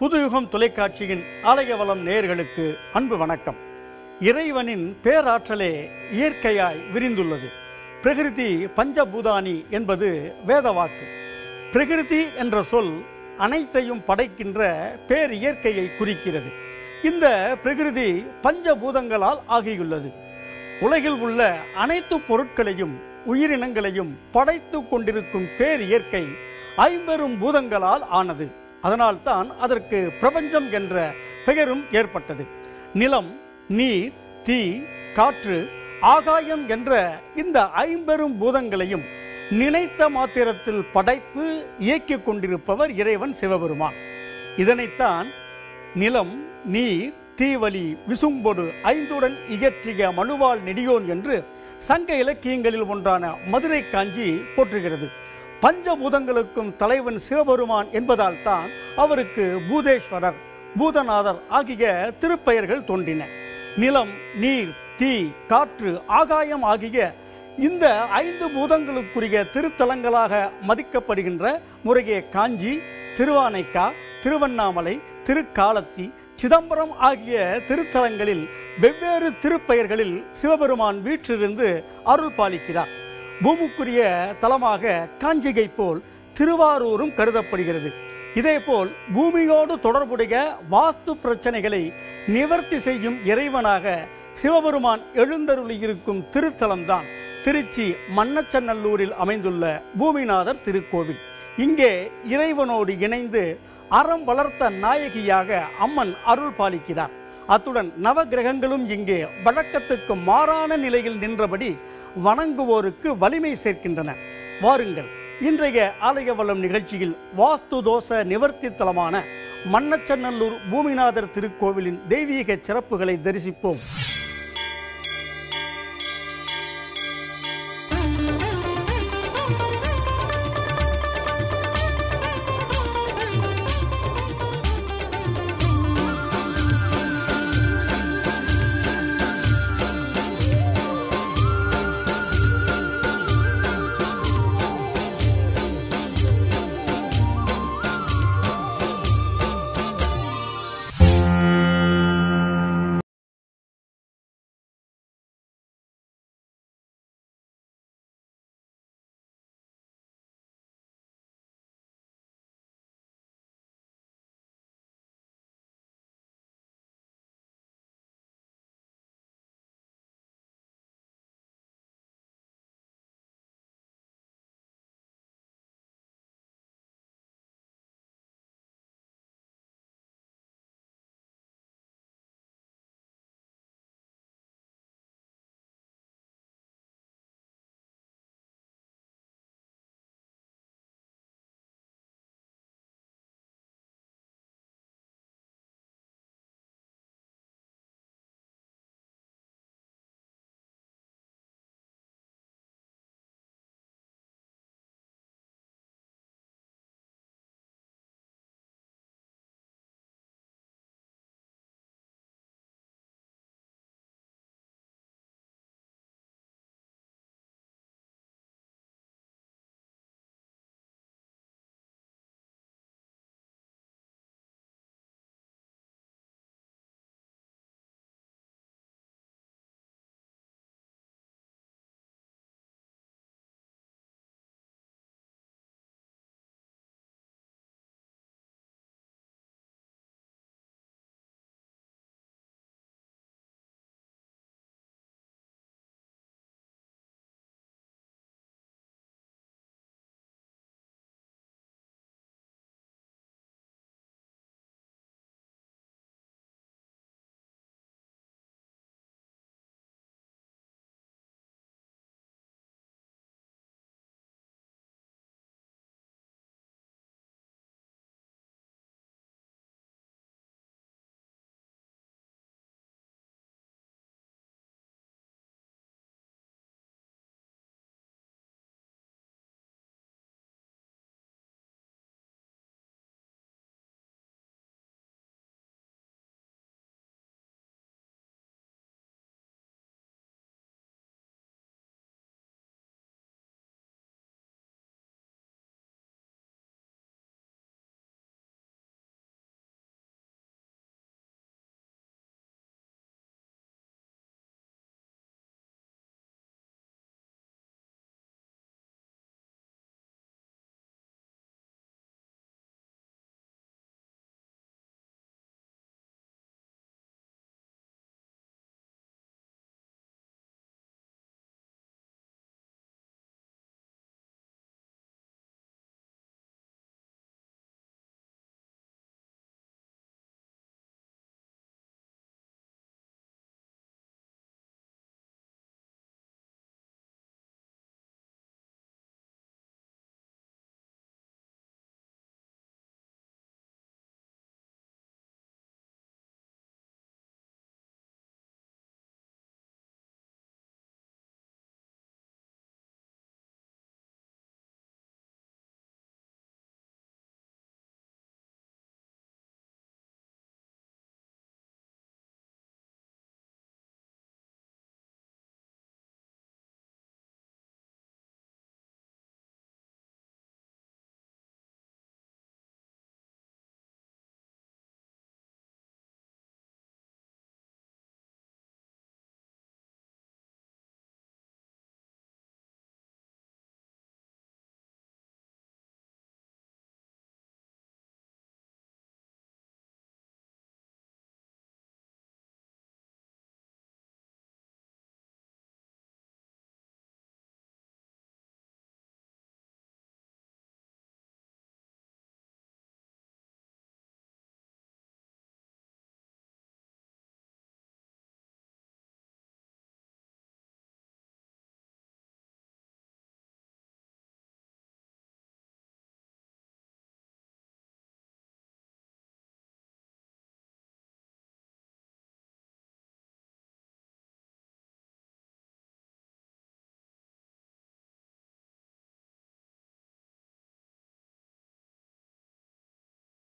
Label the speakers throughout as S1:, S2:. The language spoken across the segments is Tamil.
S1: புதுயுகம் தொலைக்காட்சியின் ஆலயவளம் நேயர்களுக்கு அன்பு வணக்கம். இறைவனின் பேராற்றலே இயற்கையாய் விரிந்துள்ளது. பிரகிருதி பஞ்சபூதானி என்பது வேதவாக்கு. பிரகிருதி என்ற சொல் அனைத்தையும் படைக்கின்ற பேர் இயற்கையை குறிக்கிறது. இந்த பிரகிருதி பஞ்சபூதங்களால் ஆகியுள்ளது. உலகில் உள்ள அனைத்து பொருட்களையும் உயிரினங்களையும் படைத்து கொண்டிருக்கும் பேர் இயற்கை ஐம்பெரும் பூதங்களால் ஆனது. அதனால்தான் அதற்கு பிரபஞ்சம் என்ற பெயரும் ஏற்பட்டது. நிலம், நீர், தீ, காற்று, ஆகாயம் என்ற இந்த ஐம்பெரும் பூதங்களையும் நினைத்த மாத்திரத்தில் படைத்து இயக்கிக் கொண்டிருப்பவர் இறைவன் சிவபெருமான். இதனைத்தான் நிலம், நீர், தீவலி, விசும்பொடு ஐந்துடன் இயற்றிய மனுவால் நெடியோன் என்று சங்க இலக்கியங்களில் ஒன்றான மதுரை காஞ்சி போற்றுகிறது. பஞ்சபூதங்களுக்கும் தலைவன் சிவபெருமான் என்பதால் தான் அவருக்கு பூதேஸ்வரர், பூதநாதர் ஆகிய திருப்பெயர்கள் தோன்றின. நிலம், நீர், தீ, காற்று, ஆகாயம் ஆகிய இந்த ஐந்து பூதங்களுக்குரிய திருத்தலங்களாக மதிக்கப்படுகின்ற முறையே காஞ்சி, திருவானைக்கா, திருவண்ணாமலை, திருக்காலத்தி, சிதம்பரம் ஆகிய திருத்தலங்களில் வெவ்வேறு திருப்பெயர்களில் சிவபெருமான் வீற்றிருந்து அருள் பாலிக்கிறார். பூமிக்குரிய தலமாக காஞ்சிகை போல் திருவாரூரும் கருதப்படுகிறது. இதேபோல் பூமியோடு தொடர்புடைய வாஸ்து பிரச்சனைகளை நிவர்த்தி செய்யும் இறைவனாக சிவபெருமான் எழுந்தருளியிருக்கும் திருத்தலம்தான் திருச்சி மண்ணச்சநல்லூரில் அமைந்துள்ள பூமிநாதர் திருக்கோவில். இங்கே இறைவனோடு இணைந்து அறம் வளர்த்த நாயகியாக அம்மன் அருள் பாலிக்கிறார். அத்துடன் நவகிரகங்களும் இங்கே வழக்கத்துக்கு மாறான நிலையில் நின்றபடி வணங்குவோருக்கு வலிமை சேர்க்கின்றன. வாருங்கள், இன்றைய ஆலயவளம் நிகழ்ச்சியில் வாஸ்து தோஷ நிவர்த்தி தலமான மண்ணச்சநல்லூர் பூமிநாதர் திருக்கோவிலின் தெய்வீக சிறப்புகளை தரிசிப்போம்.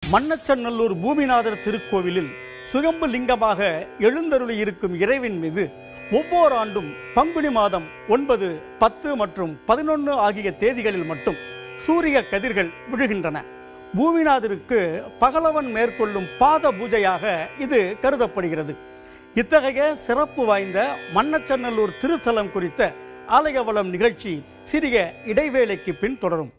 S1: மண்ணச்சநல்லூர் பூமிநாதர் திருக்கோவிலில் சுயம்பு லிங்கமாக எழுந்தருளி இருக்கும் இறைவன் மீது ஒவ்வொரு ஆண்டும் பங்குனி மாதம் 9, 10 மற்றும் 11 ஆகிய தேதிகளில் மட்டும் சூரிய கதிர்கள் விழுகின்றன. பூமிநாதருக்கு பகலவன் மேற்கொள்ளும் பாத பூஜையாக இது கருதப்படுகிறது. இத்தகைய சிறப்பு வாய்ந்த மண்ணச்சநல்லூர் திருத்தலம் குறித்த ஆலய வளம் நிகழ்ச்சி சிறிய இடைவேளைக்கு பின் தொடரும்.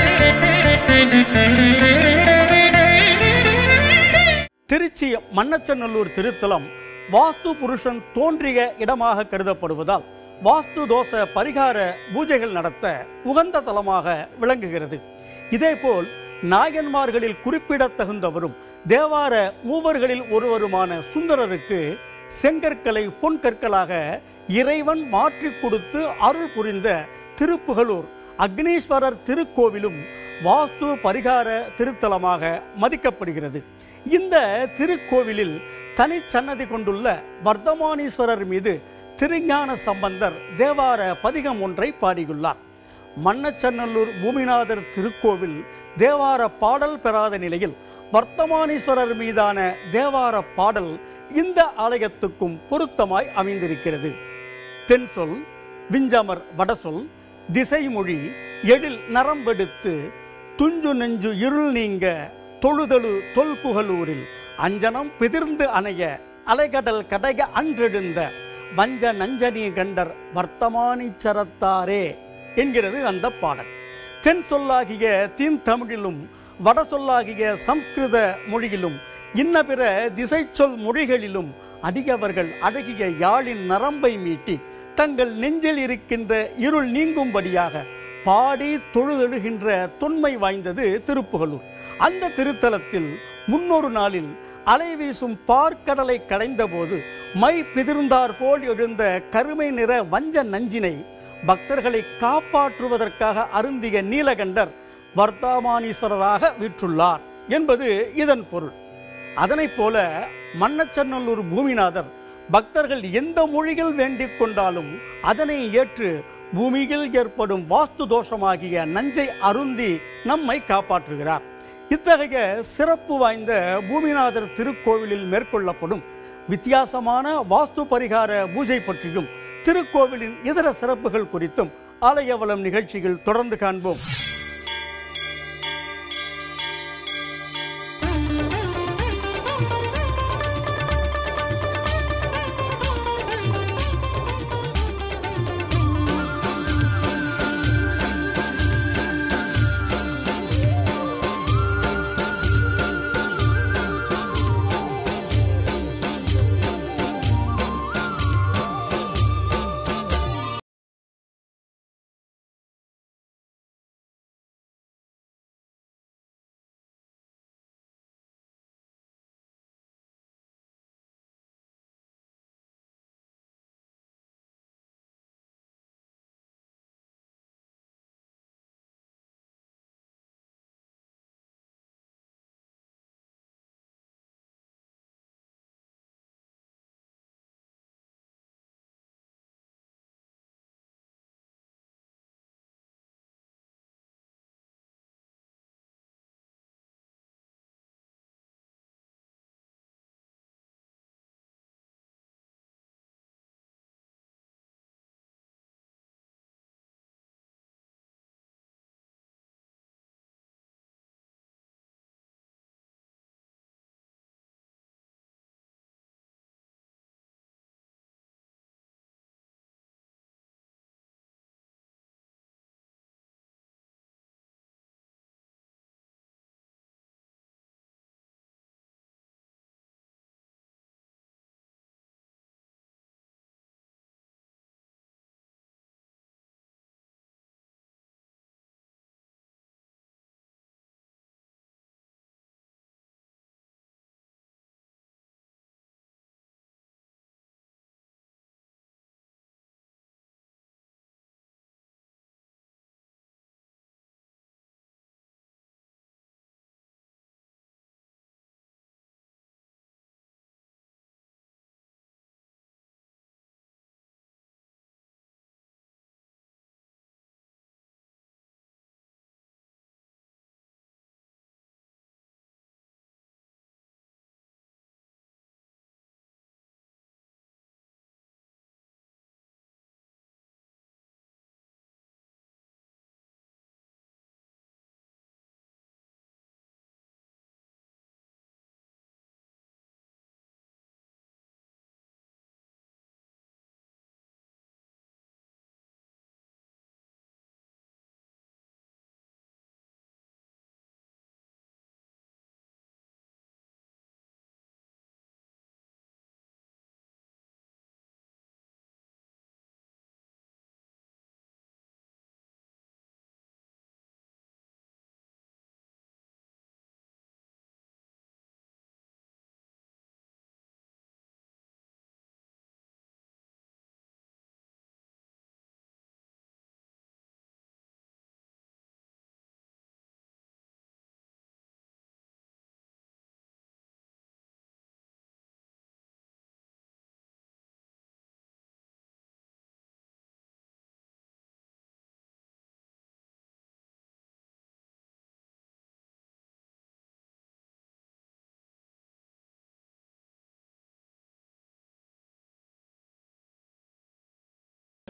S1: திருச்சி மண்ணச்சநல்லூர் திருத்தலம் வாஸ்து புருஷன் தோன்றிய இடமாக கருதப்படுவதால் வாஸ்து தோஷ பரிகார பூஜைகள் நடத்த உகந்த தலமாக விளங்குகிறது. இதேபோல் நாயன்மார்களில் குறிப்பிடத்தகுந்தவரும் தேவார மூவர்களில் ஒருவருமான சுந்தரருக்கு செங்கற்களை பொன்கற்களாக இறைவன் மாற்றி கொடுத்து அருள் புரிந்த திருப்புகலூர் அக்னீஸ்வரர் திருக்கோவிலும் வாஸ்து பரிகார திருத்தலமாக மதிக்கப்படுகிறது. இந்த திருக்கோவிலில் தனிச்சன்னதி கொண்டுள்ள வர்த்தமானீஸ்வரர் மீது திருஞான சம்பந்தர் தேவார பதிகம் ஒன்றை பாடியுள்ளார். மண்ணச்சநல்லூர் பூமிநாதர் திருக்கோவில் தேவார பாடல் பெறாத நிலையில் வர்த்தமானீஸ்வரர் மீதான தேவார பாடல் இந்த ஆலயத்துக்கும் பொருத்தமாய் அமைந்திருக்கிறது. தென்சொல் விஞ்சமர் வடசொல் திசைமொழி எழில் நரம்பெடுத்து துஞ்சு நெஞ்சு இருள் நீங்க தொழுதழு தொல்புகலூரில் அஞ்சனம் பிதிர்ந்து அணைய அலைகடல் கடைய அன்றெழுந்த வஞ்ச நஞ்சனி கண்டர் வர்த்தமானீச்சரத்தாரே என்கிறது அந்த பாடல். தென் சொல்லாகிய தீன் தமிழிலும் வட சொல்லாகிய சம்ஸ்கிருத மொழியிலும் இன்ன பிற திசை சொல் மொழிகளிலும் அடியவர்கள் அழகிய யாழின் நரம்பை மீட்டி தங்கள் நெஞ்சில் இருக்கின்ற இருள் நீங்கும்படியாக பாடி தொழுதெழுகின்ற தொன்மை வாய்ந்தது திருப்புகலூர். அந்த திருத்தலத்தில் முன்னொரு நாளில் அலை வீசும் பார்க்கடலை கடைந்த போது மை பிதிர்ந்தார் போல் எழுந்த கருமை நிற வஞ்ச நஞ்சினை பக்தர்களை காப்பாற்றுவதற்காக அருந்திய நீலகண்டர் வர்த்தமானீஸ்வரராக வீற்றுள்ளார் என்பது இதன் பொருள். அதனைப் போல மண்ணச்சநல்லூர் பூமிநாதர் பக்தர்கள் எந்த மொழிகள் வேண்டிக் கொண்டாலும் அதனை ஏற்று பூமியில் ஏற்படும் வாஸ்து தோஷமாகிய நஞ்சை அருந்தி நம்மை காப்பாற்றுகிறார். இத்தகைய சிறப்பு வாய்ந்த பூமிநாதர் திருக்கோவிலில் மேற்கொள்ளப்படும் வித்தியாசமான வாஸ்து பரிகார பூஜை பற்றியும் திருக்கோவிலின் இதர சிறப்புகள் குறித்தும் ஆலய வளம் நிகழ்ச்சியில் தொடர்ந்து காண்போம்.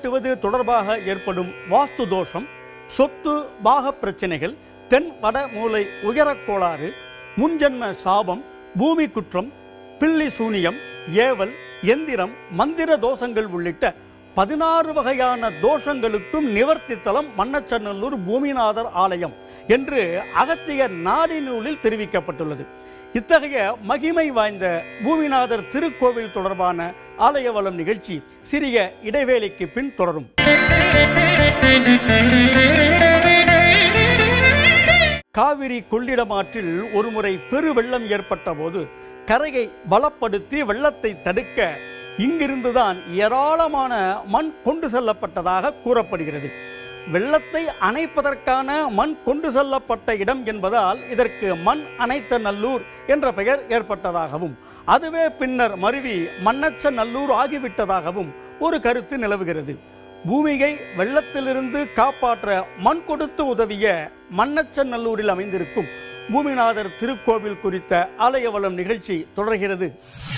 S1: கட்டுவது தொடர்பாக ஏற்படும் வாஸ்து தோஷம், சொத்து பாக பிரச்சனைகள், தென் வட மூலை உயரக் கோளாறு, முன்ஜென்ம சாபம், பூமி குற்றம், பில்லி சூனியம், ஏவல், எந்திரம், மந்திர தோஷங்கள் உள்ளிட்ட 16 வகையான தோஷங்களுக்கும் நிவர்த்தி தலம் மண்ணச்சநல்லூர் பூமிநாதர் ஆலயம் என்று அகத்தியர் நாடி நூலில் தெரிவிக்கப்பட்டுள்ளது. இத்தகைய மகிமை வாய்ந்த பூமிநாதர் திருக்கோவில் தொடர்பான ஆலய வளம் நிகழ்ச்சி சிறிய இடைவேளைக்கு பின் தொடரும். காவிரி கொள்ளிடம் ஆற்றில் ஒருமுறை பெருவெள்ளம் ஏற்பட்ட போது கரையை பலப்படுத்தி வெள்ளத்தை தடுக்க இங்கிருந்துதான் ஏராளமான மண் கொண்டு செல்லப்பட்டதாக கூறப்படுகிறது. வெள்ளத்தை அணைப்பதற்கான மண் கொண்டு செல்லப்பட்ட இடம் என்பதால் இதற்கு மண் அணைத்த நல்லூர் என்ற பெயர் ஏற்பட்டதாகவும், அதுவே பின்னர் மருவி மண்ணச்சநல்லூர் ஆகிவிட்டதாகவும் ஒரு கருத்து நிலவுகிறது. பூமியை வெள்ளத்திலிருந்து காப்பாற்ற மண் கொடுத்து உதவிய மண்ணச்சநல்லூரில் அமைந்திருக்கும் பூமிநாதர் திருக்கோவில் குறித்த ஆலய வளம் நிகழ்ச்சி தொடர்கிறது.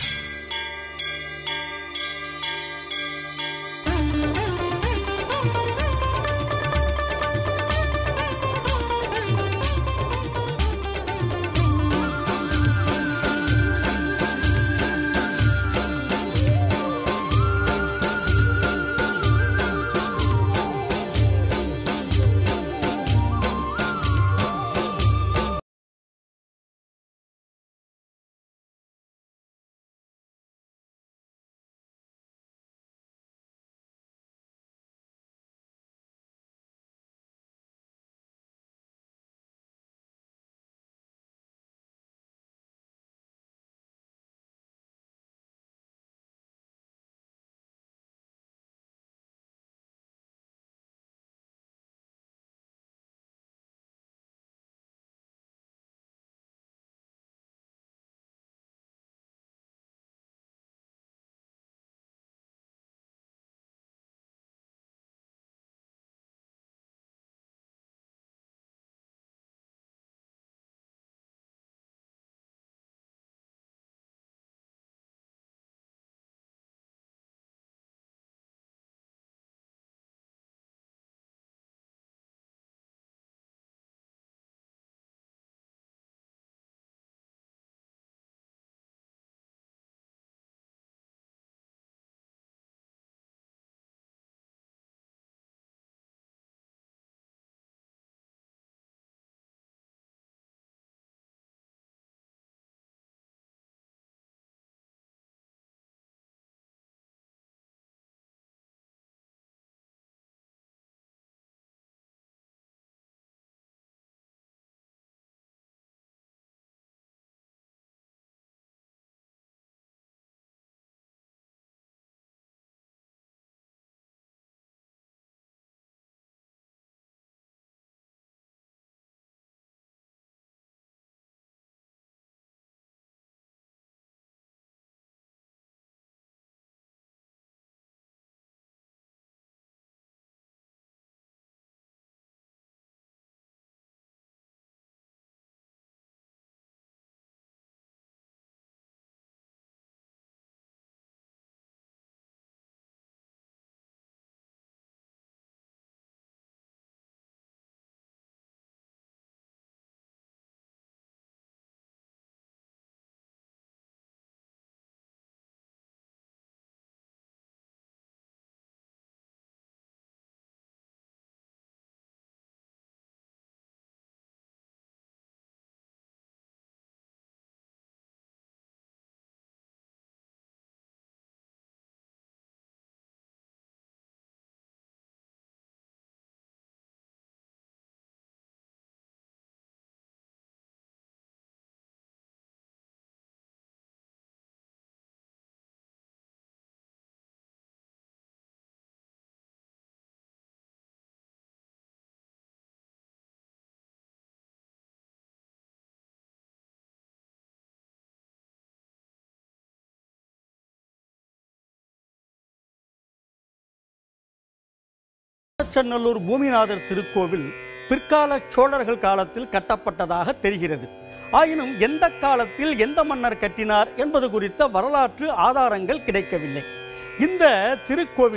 S1: மண்ணச்சநல்லூர் பூமிநாதர் திருக்கோவில் பிற்கால சோழர்கள் காலத்தில் கட்டப்பட்டதாக தெரிகிறது. ஆயினும் எந்த காலத்தில் எந்த மன்னர் கட்டினார் என்பது குறித்த வரலாற்று ஆதாரங்கள் கிடைக்கவில்லை. இந்த திருக்கோவிலில்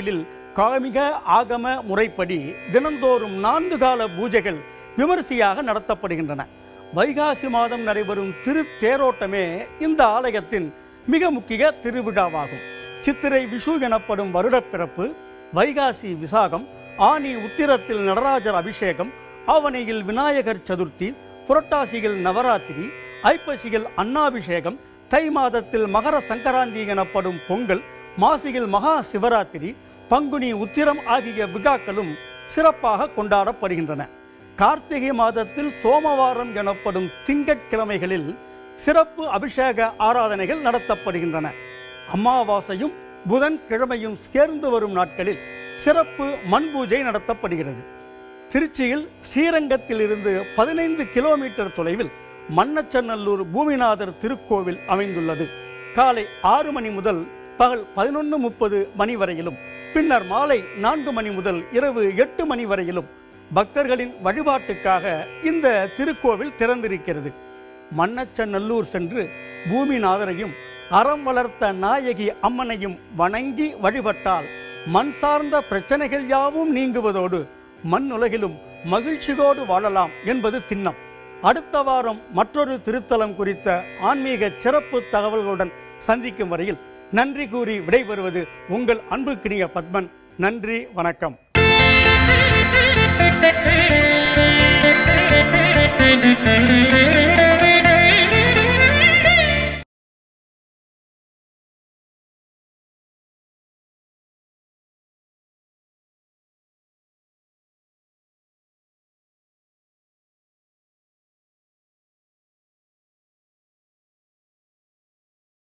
S1: காமிக ஆகம முறைப்படி தினந்தோறும் 4 கால பூஜைகள் விமரிசையாக நடத்தப்படுகின்றன. வைகாசி மாதம் நடைபெறும் திருத்தேரோட்டமே இந்த ஆலயத்தின் மிக முக்கிய திருவிழாவாகும். சித்திரை விஷு எனப்படும் வருடப்பிறப்பு, வைகாசி விசாகம், ஆனி உத்திரத்தில் நடராஜர் அபிஷேகம், ஆவணியில் விநாயகர் சதுர்த்தி, புரட்டாசியில் நவராத்திரி, ஐப்பசியில் அன்னாபிஷேகம், தை மாதத்தில் மகர சங்கராந்தி எனப்படும் பொங்கல், மாசியில் மகா சிவராத்திரி, பங்குனி உத்திரம் ஆகிய விழாக்களும் சிறப்பாக கொண்டாடப்படுகின்றன. கார்த்திகை மாதத்தில் சோமவாரம் எனப்படும் திங்கட்கிழமைகளில் சிறப்பு அபிஷேக ஆராதனைகள் நடத்தப்படுகின்றன. அமாவாசையும் புதன்கிழமையும் சேர்ந்து வரும் நாட்களில் சிறப்பு மண் பூஜை நடத்தப்படுகிறது. திருச்சியில் ஸ்ரீரங்கத்தில் இருந்து 15 கிலோமீட்டர் தொலைவில் மண்ணச்சநல்லூர் பூமிநாதர் திருக்கோவில் அமைந்துள்ளது. காலை 6 மணி முதல் பகல் 11:30 மணி வரையிலும், பின்னர் மாலை 4 மணி முதல் இரவு 8 மணி வரையிலும் பக்தர்களின் வழிபாட்டுக்காக இந்த திருக்கோவில் திறந்திருக்கிறது. மண்ணச்சநல்லூர் சென்று பூமிநாதரையும் அறம் வளர்த்த நாயகி அம்மனையும் வணங்கி வழிபட்டால் மண் சார்ந்த பிரச்சனைகள் யாவும் நீங்குவதோடு மண்ணுலகிலும் மகிழ்ச்சியோடு வாழலாம் என்பது திண்ணம். அடுத்த வாரம் மற்றொரு திருத்தலம் குறித்த ஆன்மீக சிறப்பு தகவல்களுடன் சந்திக்கும் வரையில் நன்றி கூறி விடைபெறுவது உங்கள் அன்புக்கினிய பத்மன். நன்றி, வணக்கம்.
S2: Thank you.